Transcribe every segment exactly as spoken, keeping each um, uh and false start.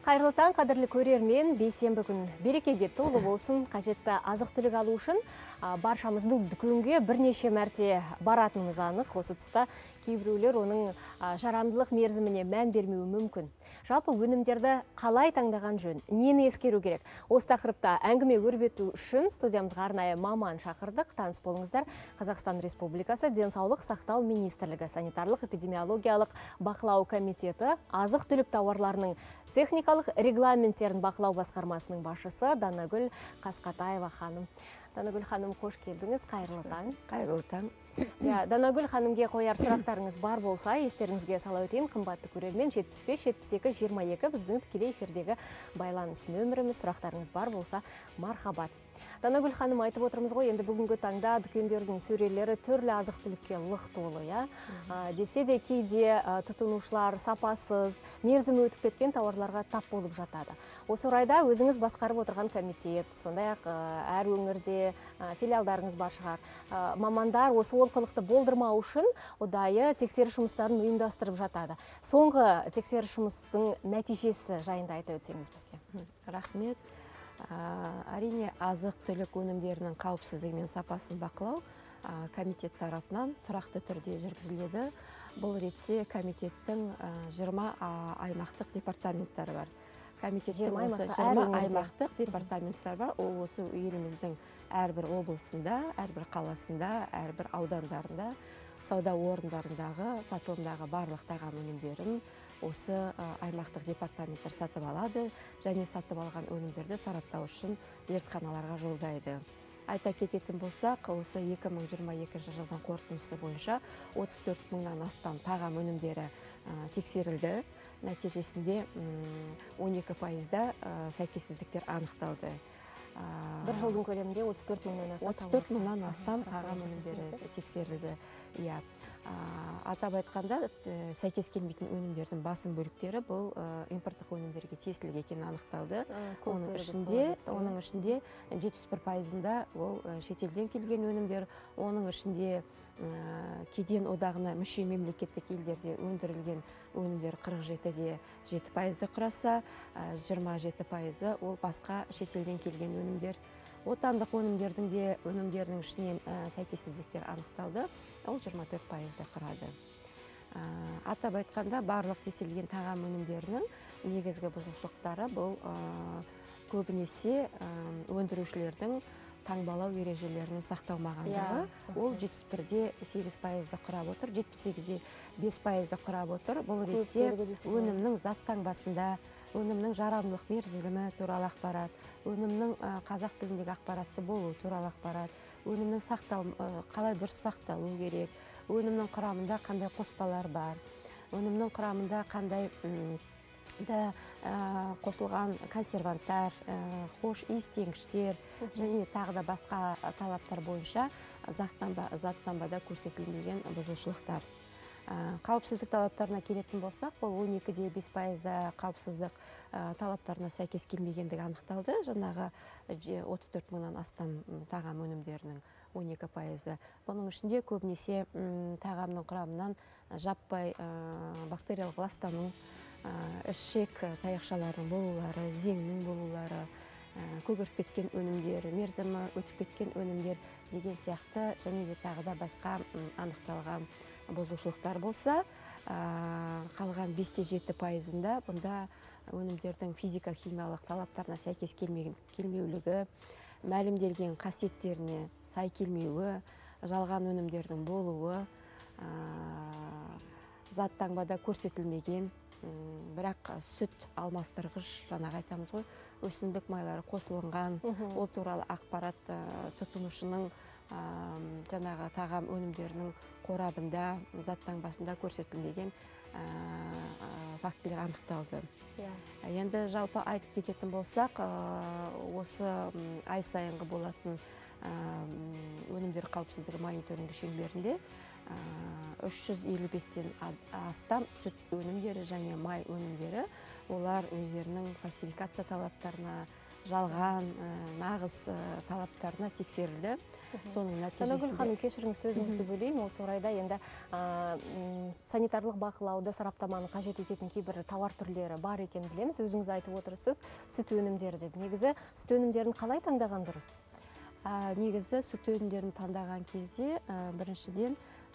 Қайырлы таң, қадірлі көрермен, бейсенбі күн берекеге толы болсын. Қажетті азық-түлік алу үшін баршамыздың дүкенге бірнеше мәрте баратынымыз анық. Осы тұста кейбіреулер оның жарамдылық мерзіміне мән бермеуі мүмкін. Жалпы өнімдерді қалай таңдаған жөн, нені ескеру керек? Осы тақырыпта әңгіме өрбету үшін студиямызға арнайы маман шақырдық. Таныс болыңыздар. Қазақстан Республикасы Денсаулық сақтау министрлігі, санитарлық эпидемиологиялық бақылау комитеті, азық-түлік тауарларының техникалық регламенттерін бақылау басқармасының басшысы Данагүл Қасқатаева ханым. Данагүл ханым, қош келдіңіз. Қайырлы таң. Қайырлы таң. Данагүл ханымге қояр сұрақтарыңыз бар болса, естеріңізге сала өтейін. Қымбатты көрермен, жетпіс бес жетпіс екі жиырма екі біздің тікелей эфирдегі байланыс нөміріміз. Сұрақтарыңыз бар болса, мархабат. Данагүл ханым, айтып отырмыз ғой, енді бүгінгі таңда дүкендердің сөрелері түрлі азық-түлікке лық толы, я. Десе де кейде тұтынушылар сапасыз, мерзімі өтіп кеткен тауарларға тап болып жатады. Осы орайда өзіңіз басқарып отырған комитет, сондай-ақ әр өңірде филиалдарыңыз бар шығар. Мамандар осы олқылықты болдырмау үшін ұдайы тексеріс жұмыстарын ұйымдастырып жатады. Соңғы тексеріс жұмыстың нәтижесі жайында айта өтсеңіз бізге. Рахмет. Әрине, азық-түлік өнімдерінің қауіпсіздігі мен сапасын бақылау комитет тарапынан тұрақты түрде жүргізіледі. Бұл ретте комитеттің жиырма аймақтық департаменттері бар. Комитеттің осы жиырма аймақтық департаменттер бар. Ол осы еліміздің әрбір облысында, әрбір қаласында, әрбір аудандарында, сауда орындарындағы, сатылымдағы барлық тағам өнімдерін осы аймақтық департаменттер сатып алады және сатып алған өнімдерді сараптау үшін зертханаларға жолдайды. Айта кететін болсақ, осы екі мың жиырма екінші жылдың қорытындысы бойынша отыз төрт мыңнан астам тағам өнімдері тексерілді. Нәтижесінде он екі пайызда сәйкессіздіктер анықталды. Бір жылдың көлемінде отыз төрт мыңнан астам тағам өнімдері тексерілді. Атап айтқанда, сәйкес келмейтін өнімдердің басым бөліктері бұл импорттық өнімдерге тиесілі екені анықталды. Оның ішінде, оның ішінде жетпіс бір пайызында ол шетелден келген өнімдер, оның ішінде кеден одағына мүше мемлекеттік елдерде өндірілген өнімдер қырық жеті де жеті пайызды құраса, жиырма жеті пайызы ол басқа шетелден келген өнімдер. Отандық өнімдердің де өнімдердің ішінен сәйкессіздіктер анықталды, ол жиырма төрт пайызды құрады. Атап айтқанда, барлық тексерілген тағам өнімдерінің негізгі бұзушылықтары бұл көбінесе өндірушілердің таңбалау ережелерінің сақталмағандығы. Ол жетпіс бір де сегіз пайызды құрап отыр, жетпіс сегіз де бес пайызды құрап отыр. Бұл ретте өнімнің зат таңбасында, өнімнің жарамдылық мерзімі туралы ақпарат, өнімнің қазақ тіліндегі ақпаратты болу туралы ақпарат, өнімнің сақтау, қалай дұрыс сақталу керек, өнімнің құрамында қандай қоспалар бар, өнімнің құрамында қандай да қосылған консерванттар, хош иістенгіштер және тағы да басқа талаптар бойынша заттанбада көрсетілмеген бұзушылықтар. Қауіпсіздік талаптарына келетін болсақ, бұл он екі де бес пайызда қауіпсіздік талаптарына сәйкес келмегендігі анықталды. Жаңағы отыз төрт мыңнан астам тағам өнімдерінің он екі пайызы. Бұның ішінде көбінесе тағамның құрамынан жаппай бактериялық ластану, ішек таяқшалардың болулары, зеңнің болулары, көгеріп кеткен өнімдер, мерзімі өтіп кеткен өнімдер деген сияқты және де тағы да басқа анықталған бұзушылықтар болса, қалған бес те жеті пайызында бұнда өнімдердің физика-химиялық талаптарына сәйкес келмеулігі, мәлімделген қасиеттеріне сай келмеуі, жалған өнімдердің болуы, зат таңбада көрсетілмеген, бірақ сүт алмастырғыш, жаңағы айтамыз ғой, өсімдік майлары қосылынған, ол туралы ақпарат тұтынушының жаңағы тағам өнімдерінің қорабында, зат таңбасында көрсетілмеген фактілер анықталды. Енді жалпы айтып кететін болсақ, осы ай сайынғы болатын өнімдер қауіпсіздігі мониторингі шеңберінде үш жүз елу бестен астам сүт өнімдері және май өнімдері, олар өздерінің фальсификация талаптарына жалған, нағыз талаптарына тексерілді. Соның нәтижесінде. Жанагүл ханым, кешіріңіз, сөзіңізді бөлейін. Осы орайда енді санитарлық бақылауды, сараптаманы қажет ететін кейбір тауар түрлері бар екен білеміз. Өзіңіз айтып отырсыз, сүт өнімдері деп. Негізі сүт өнімдерін қалай таңдаған дұрыс? Негізі сүт өнімдерін таңдаған кезде біріншіден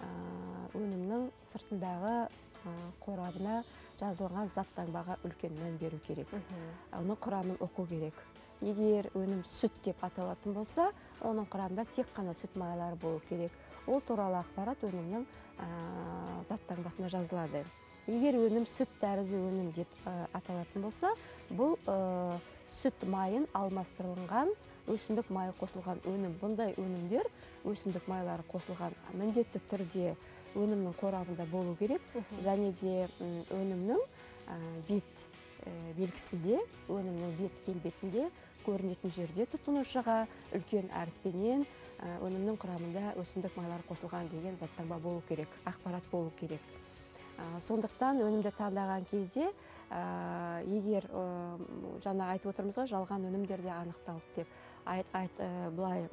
өнімнің сыртындағы қорабына жазылған заттаңбаға үлкен мән беру керек. Оның құрамын оқу керек. Егер өнім сүт деп аталатын болса, оның құрамында тек қана сүт майлары болу керек. Ол туралы ақпарат өнімнің заттаңбасына жазылады. Егер өнім сүт тәрізді өнім деп аталатын болса, бұл сүт майын алмастырылған өсімдік майы қосылған өнім. Бұндай өнімдер өсімдік майлары қосылған міндетті түрде өнімнің қорабында болу керек, және де өнімнің бет белгісінде, өнімнің бет келбетінде көрінетін жерде тұтынушыға үлкен әріппенен өнімнің құрамында өсімдік майлары қосылған деген заттаңба болу керек, ақпарат болу керек. Сондықтан өнімді таңдаған кезде, егер жаңа айтып отырмызға жалған өнімдерде анықталды деп былай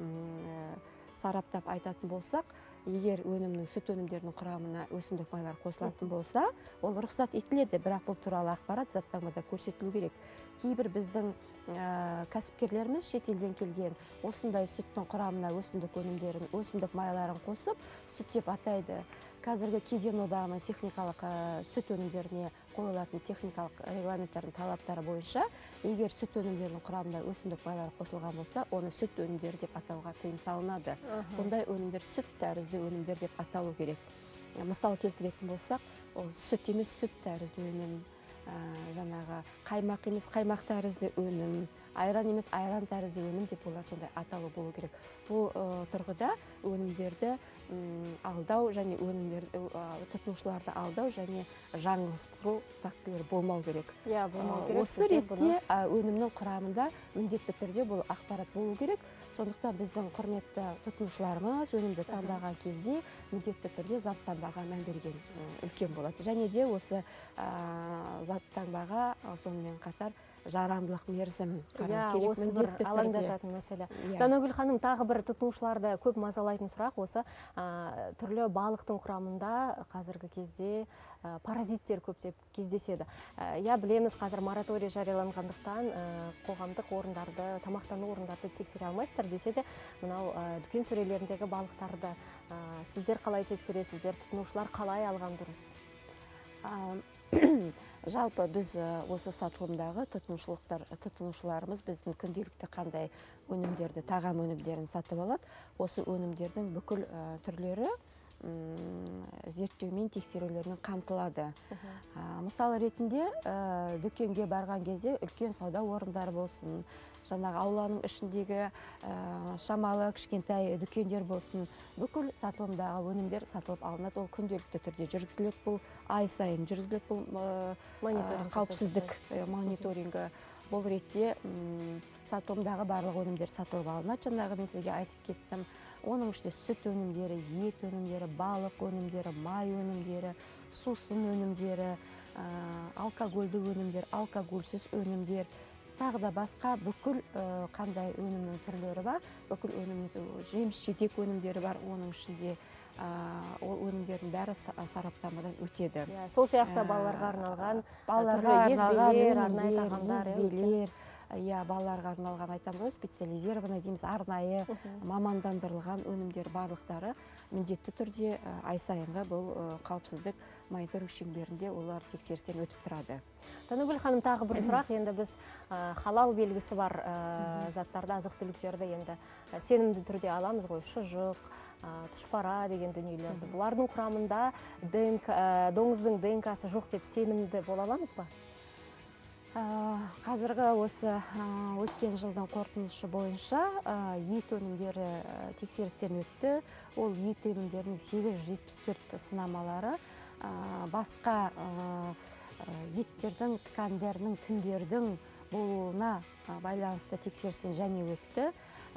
сараптап айтатын болсақ, егер өнімнің сүт өнімдерінің құрамына өсімдік майлар қосылатын болса, ол рұқсат етіледі, бірақ бұл туралы ақпарат заттамада көрсетілу керек. Кейбір біздің кәсіпкерлеріміз шетелден келген осындай сүттің құрамына өсімдік өнімдерін, өсімдік майларын қосып, сүт деп атайды. Қазіргі кеден одағының техникалық сүт өнімдеріне қойылатын техникалық регламенттардың талаптары бойынша, егер сүт өнімдерінің құрамында өсімдік майлары қосылған болса, оны сүт өнімдері деп атауға тыйым салынады. Бұндай өнімдер сүт тәрізді өнімдер деп аталу керек. Мысал келтіретін болсақ, ол сүт емес сүт тәрізді өнім, жаңағы қаймақ емес қаймақ тәрізді өнім, айран емес айран тәрізді өнім деп олар сондай аталу болу керек. Бұл тұрғыда өнімдерді алдау және өнімдер тұтынушыларды алдау және жаңылыстыру фактілері болмау керек. Осы ретте өнімнің құрамында міндетті түрде бұл ақпарат болу керек. Сондықтан біздің құрметті тұтынушыларымыз өнімді таңдаған кезде міндетті түрде заттаңбаға мән берген үлкен болады. Және де осы заттаңбаға сонымен қатар жарамдылық мерзімін қарау керек, міндетті түрде. Алаңдататын мәселе. Данагүл ханым, тағы бір тұтынушыларды көп мазалайтын сұрақ осы түрлі балықтың құрамында қазіргі кезде паразиттер көптеп кездеседі. Я білеміз, қазір мораторий жарияланғандықтан қоғамдық орындарды, тамақтану орындарды тексере алмайсыздар десе де, мынау дүкен сөрелеріндегі балықтарды сіздер қалай тексересіздер, тұтынушылар қалай алған дұрыс? Жалпы біз осы сатылымдағы тұтынушыларымыз біздің күнделікті қандай өнімдерді, тағам өнімдерін сатып алады. Осы өнімдердің бүкіл түрлері зерттеумен тексерулермен қамтылады. Мысалы ретінде дүкенге барған кезде үлкен сауда орындары болсын, жаңағы ауланың ішіндегі шамалы кішкентай дүкендер болсын, бүкіл сатылымдағы өнімдер сатылып алынады. Ол күнделікті түрде жүргізіледі, бұл ай сайын жүргізіледі, бұл қауіпсіздік мониторингі. Бұл ретте сатылымдағы барлық өнімдер сатылып алынады. Жаңағы мен сізге айтып кеттім. Оның ішінде сүт өнімдері, ет өнімдері, балық өнімдері, май өнімдері, сусын өнімдері, алкогольді өнімдер, алкогольсіз өнімдер, тағы да басқа бүкіл қандай өнімнің түрлері бар, бүкіл өнімнің жеміс-жидек өнімдері бар, оның ішінде ол өнімдердің бәрі сараптамадан өтеді. Сол сияқты балаларға арналған балаларға арналған езбелер, балаларға арналған айтамыз ғой, специализированный дейміз, арнайы мамандандырылған өнімдер барлықтары міндетті түрде ай сайынғы бұл қауіпсіздік мониторинг шеңберінде олар тексерістен өтіп тұрады. Данагүл ханым, тағы бір сұрақ, енді біз халал белгісі бар заттарды, азық-түліктерді енді сенімді түрде аламыз ғой, шұжық, тұшпара деген дүниелерді. Бұлардың құрамында доңыздың ДНК-сы жоқ деп сенімді бола аламыз ба? Қазіргі осы өткен жылдың қорытындысы бойынша ет өнімдері тексерістен өтті. Ол ет өнімдерінің сегіз жүз жетпіс төрт сынамалары басқа еттердің, ткандердің, тіндердің болуына байланысты тексерістен және өтті.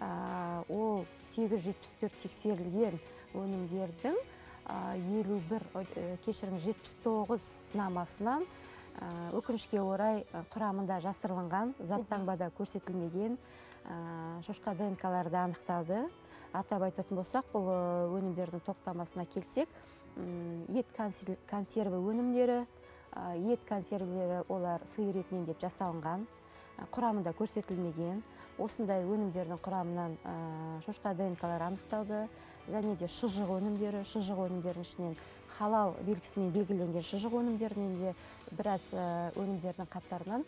Ол сегіз жүз жетпіс төрт тексерілген өнімдердің елу бір, кешіріңіз, жетпіс тоғыз сынамасынан өкінішке орай құрамында жасырылған, заттаңбада көрсетілмеген шошқа ДНК-лары анықталды. Атап айтатын болсақ, бұл өнімдердің топтамасына келсек, ет консерві өнімдері, ет консервілері олар сиыр етінен деп жасалынған, құрамында көрсетілмеген. Осындай өнімдердің құрамынан шошқа ДНК-лары анықталды. Және де шұжық өнімдері, шұжық өнімдерінің ішінен халал белгісімен белгіленген шұжық өнімдерінен де біраз өнімдердің қатарынан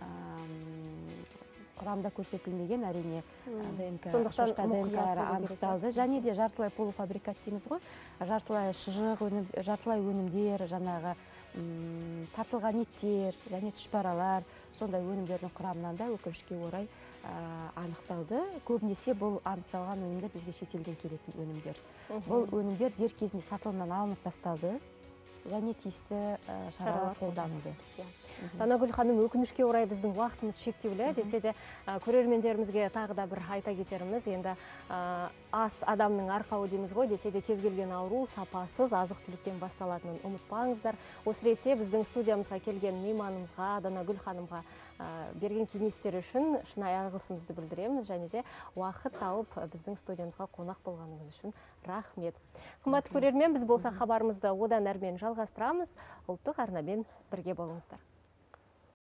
құрамда көрсетілмеген әрине ДНК, шошқа ДНК-лары анықталды. Және де жартылай полуфабрикат дейміз ғой, жартылай шұжық, жартылай өнімдер, жаңағы тартылған еттер және тұшпаралар, сондай өнімдердің құрамынан да өкінішке орай анықталды. Көбінесе бұл анықталған өнімдер бізге шетелден келетін өнімдер. Бұл өнімдер дер кезінде сатылымнан алынып тасталды және тиісті шаралар қолданылды. Данагүл ханым, өкінішке орай біздің уақытымыз шектеулі, десе де көрермендерімізге тағы да бір айта кетеріміз, енді ас адамның арқауы дейміз ғой, десе де кез келген ауру сапасыз азық-түліктен басталатынын ұмытпаңыздар. Осы ретте біздің студиямызға келген мейманымызға, Данагүл ханымға берген кеңестер үшін шынайы алғысымызды білдіреміз, және де уақыт тауып біздің студиямызға қонақ болғаныңыз үшін рахмет. Қымбатты көрермен, біз болса хабарымызды одан әрмен жалғастырамыз. Ұлттық арнамен бірге болыңыздар.